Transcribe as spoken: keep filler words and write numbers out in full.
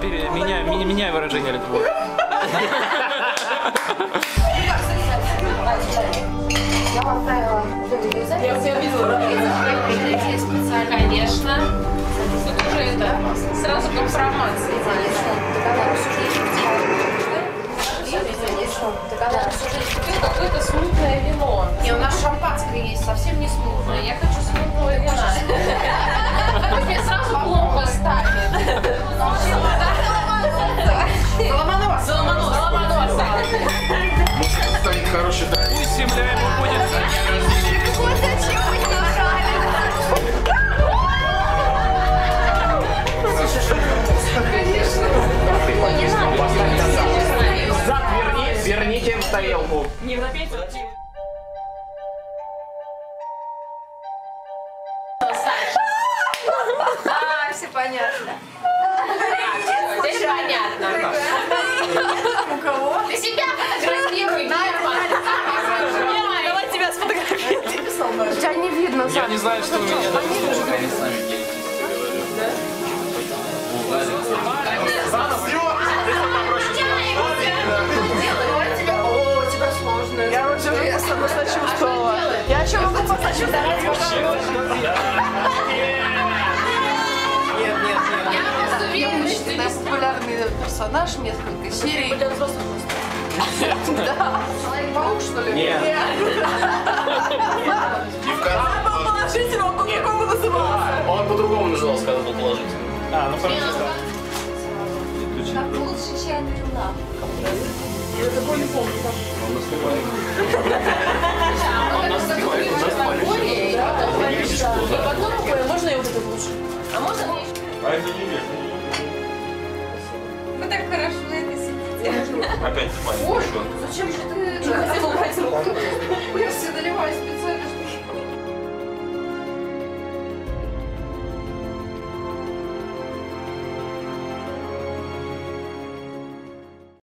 Теперь меняй, меняй выражение лица. Я вам отправила. Я у тебя видела. Конечно. Тут уже это сразу компромация. Какое-то смутное вино. И у нас шампанское есть, совсем не смутное. Я хочу смутного вина. Мне сразу плохо станет. Ломонос. Ломонос. Ломонос. Станет хороший день. Пусть земля ему будет. Вот зачем мы не Зад верни, верните в тарелку. Не в напейте. А, все понятно. Теперь понятно. У кого? Ты себя фотографируй. Давай тебя сфотографируем. Тебя не видно. Я не знаю, что у меня. Я уже я сама сочувствовала. Я еще могу посочувствовать. Нет, нет, нет. Я просто уверена, что это популярный персонаж, несколько серий. Для взрослых просто. Да. Человек-паук, что ли? Нет. Он положительный, он по-другому назывался. Он по-другому назывался, когда был положительный. А, ну хорошо. Как лучше чайный лав. Я такой не помню. Можно я вот это лучше? А можно мне? А это не век. Вы так хорошо на это сидите. Опять Боже, зачем же ты... Я все доливаю специально,